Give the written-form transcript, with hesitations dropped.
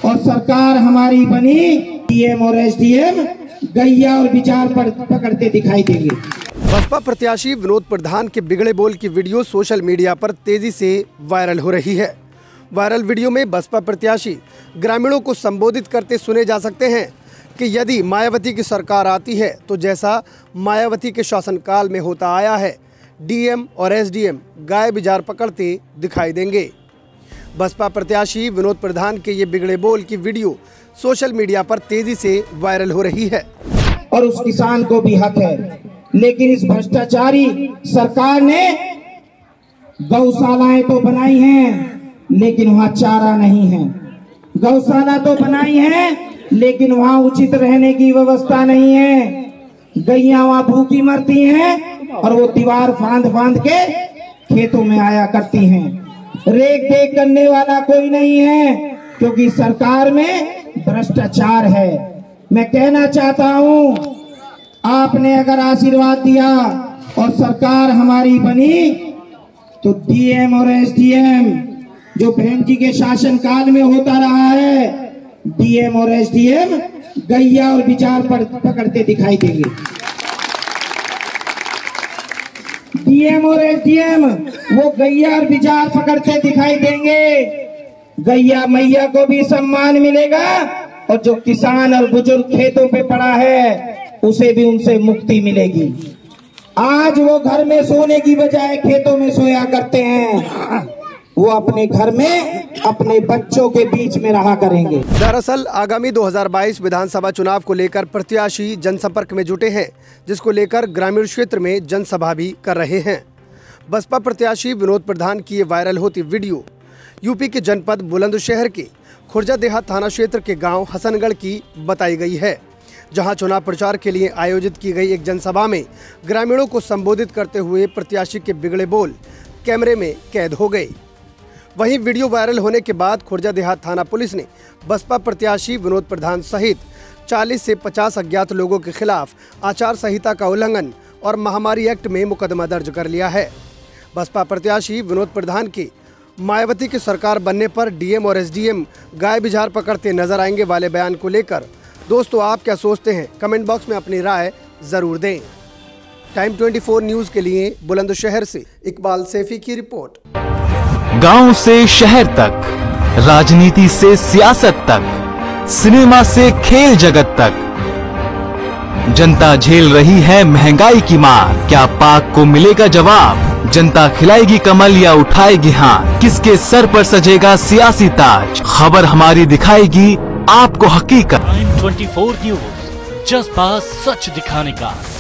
और सरकार हमारी बनी, डीएम और एसडीएम गैया और विचार पकड़ते दिखाई देंगे। बसपा प्रत्याशी विनोद प्रधान के बिगड़े बोल की वीडियो सोशल मीडिया पर तेजी से वायरल हो रही है। वायरल वीडियो में बसपा प्रत्याशी ग्रामीणों को संबोधित करते सुने जा सकते हैं कि यदि मायावती की सरकार आती है तो जैसा मायावती के शासनकाल में होता आया है, डीएम और एसडीएम गाय बिजार पकड़ते दिखाई देंगे। बसपा प्रत्याशी विनोद प्रधान के ये बिगड़े बोल की वीडियो सोशल मीडिया पर तेजी से वायरल हो रही है। और उस किसान को भी हक है, लेकिन इस भ्रष्टाचारी सरकार ने गौशालाएं तो बनाई हैं, लेकिन वहाँ चारा नहीं है। गौशाला तो बनाई है, लेकिन वहाँ उचित रहने की व्यवस्था नहीं है। गैया वहाँ भूखी मरती हैं और वो दीवार फांद के खेतों में आया करती हैं। रेख देख करने वाला कोई नहीं है, क्योंकि सरकार में भ्रष्टाचार है। मैं कहना चाहता हूँ, आपने अगर आशीर्वाद दिया और सरकार हमारी बनी, तो डीएम और एसडीएम जो बहन जी के शासनकाल में होता रहा है, डीएम और एसडीएम गैया और विचार पकड़ते दिखाई देंगे। डीएम और एसडीएम वो गैया और विचार पकड़ते दिखाई देंगे। गैया मैया को भी सम्मान मिलेगा और जो किसान और बुजुर्ग खेतों पे पड़ा है उसे भी उनसे मुक्ति मिलेगी। आज वो घर में सोने की बजाय खेतों में सोया करते हैं, वो अपने घर में अपने बच्चों के बीच में रहा करेंगे। दरअसल आगामी 2022 विधानसभा चुनाव को लेकर प्रत्याशी जनसंपर्क में जुटे हैं, जिसको लेकर ग्रामीण क्षेत्र में जनसभा भी कर रहे हैं। बसपा प्रत्याशी विनोद प्रधान की ये वायरल होती वीडियो यूपी के जनपद बुलंदशहर के खुर्जा देहात थाना क्षेत्र के गांव हसनगढ़ की बताई गई है, जहां चुनाव प्रचार के लिए आयोजित की गई एक जनसभा में ग्रामीणों को संबोधित करते हुए प्रत्याशी के बिगड़े बोल कैमरे में कैद हो गए। वहीं वीडियो वायरल होने के बाद खुर्जा देहात थाना पुलिस ने बसपा प्रत्याशी विनोद प्रधान सहित 40 से 50 अज्ञात लोगों के खिलाफ आचार संहिता का उल्लंघन और महामारी एक्ट में मुकदमा दर्ज कर लिया है। बसपा प्रत्याशी विनोद प्रधान के मायावती की सरकार बनने पर डीएम और एसडीएम गाय बिजार पकड़ते नजर आएंगे वाले बयान को लेकर दोस्तों आप क्या सोचते हैं? कमेंट बॉक्स में अपनी राय जरूर दें। टाइम 24 न्यूज के लिए बुलंदशहर से इकबाल सैफी की रिपोर्ट। गांव से शहर तक, राजनीति से सियासत तक, सिनेमा से खेल जगत तक, जनता झेल रही है महंगाई की मार। क्या पाक को मिलेगा जवाब? जनता खिलाएगी कमल या उठाएगी हाथ? किसके सर पर सजेगा सियासी ताज? खबर हमारी दिखाएगी आपको हकीकत। टाइम 24 न्यूज, जज्बा सच दिखाने का।